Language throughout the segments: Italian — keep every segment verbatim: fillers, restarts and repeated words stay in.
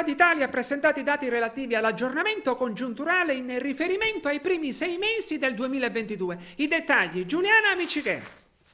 Banca d'Italia ha presentato i dati relativi all'aggiornamento congiunturale in riferimento ai primi sei mesi del duemilaventidue. I dettagli, Giuliana Amiciché.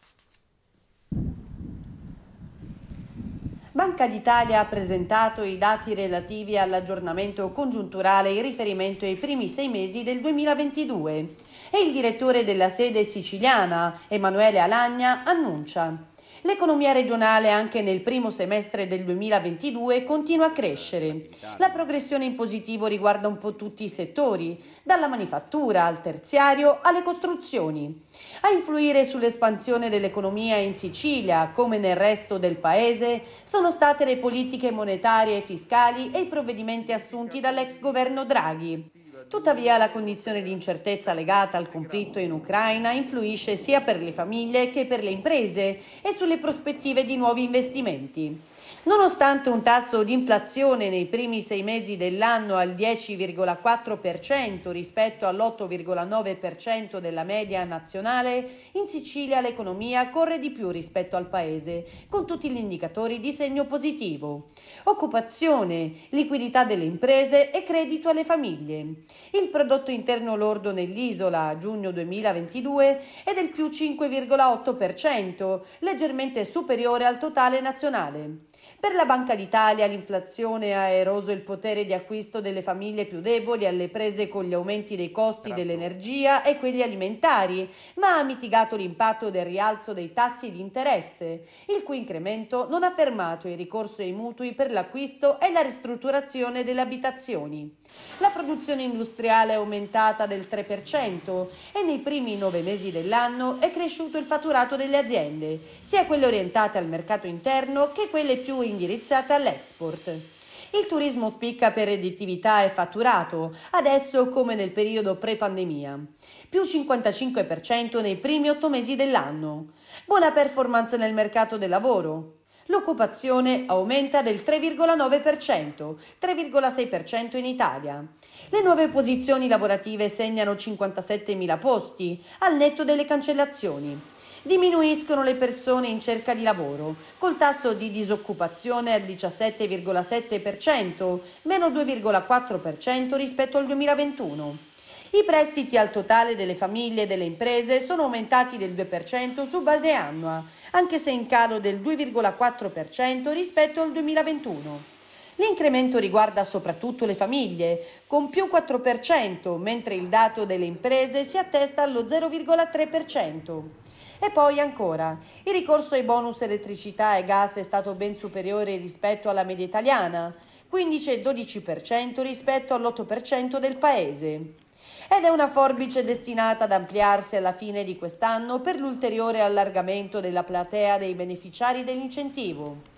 Banca d'Italia ha presentato i dati relativi all'aggiornamento congiunturale in riferimento ai primi sei mesi del duemilaventidue e il direttore della sede siciliana, Emanuele Alagna, annuncia: l'economia regionale anche nel primo semestre del duemilaventidue continua a crescere. La progressione in positivo riguarda un po' tutti i settori, dalla manifattura al terziario alle costruzioni. A influire sull'espansione dell'economia in Sicilia, come nel resto del paese, sono state le politiche monetarie e fiscali e i provvedimenti assunti dall'ex governo Draghi. Tuttavia la condizione di incertezza legata al conflitto in Ucraina influisce sia per le famiglie che per le imprese e sulle prospettive di nuovi investimenti. Nonostante un tasso di inflazione nei primi sei mesi dell'anno al dieci virgola quattro per cento rispetto all'otto virgola nove per cento della media nazionale, in Sicilia l'economia corre di più rispetto al paese, con tutti gli indicatori di segno positivo: occupazione, liquidità delle imprese e credito alle famiglie. Il prodotto interno lordo nell'isola a giugno duemilaventidue è del più cinque virgola otto per cento, leggermente superiore al totale nazionale. Per la Banca d'Italia l'inflazione ha eroso il potere di acquisto delle famiglie più deboli alle prese con gli aumenti dei costi dell'energia e quelli alimentari, ma ha mitigato l'impatto del rialzo dei tassi di interesse, il cui incremento non ha fermato il ricorso ai mutui per l'acquisto e la ristrutturazione delle abitazioni. La produzione industriale è aumentata del tre per cento e nei primi nove mesi dell'anno è cresciuto il fatturato delle aziende, sia quelle orientate al mercato interno che quelle più indirizzate all'export. Il turismo spicca per redditività e fatturato, adesso come nel periodo pre-pandemia, più cinquantacinque per cento nei primi otto mesi dell'anno. Buona performance nel mercato del lavoro. L'occupazione aumenta del tre virgola nove per cento, tre virgola sei per cento in Italia. Le nuove posizioni lavorative segnano cinquantasettemila posti, al netto delle cancellazioni. Diminuiscono le persone in cerca di lavoro, col tasso di disoccupazione al diciassette virgola sette per cento, meno due virgola quattro per cento rispetto al duemilaventuno. I prestiti al totale delle famiglie e delle imprese sono aumentati del due per cento su base annua, anche se in calo del due virgola quattro per cento rispetto al duemilaventuno. L'incremento riguarda soprattutto le famiglie, con più quattro per cento, mentre il dato delle imprese si attesta allo zero virgola tre per cento. E poi ancora, il ricorso ai bonus elettricità e gas è stato ben superiore rispetto alla media italiana, quindici e dodici per cento rispetto all'otto per cento del paese. Ed è una forbice destinata ad ampliarsi alla fine di quest'anno per l'ulteriore allargamento della platea dei beneficiari dell'incentivo.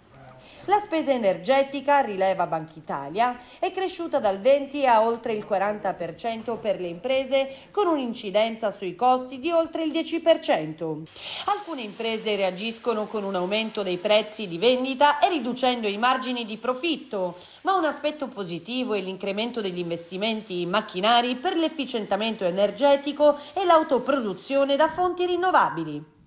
La spesa energetica, rileva Banca Italia, è cresciuta dal venti a oltre il quaranta per cento per le imprese, con un'incidenza sui costi di oltre il dieci per cento. Alcune imprese reagiscono con un aumento dei prezzi di vendita e riducendo i margini di profitto, ma un aspetto positivo è l'incremento degli investimenti in macchinari per l'efficientamento energetico e l'autoproduzione da fonti rinnovabili.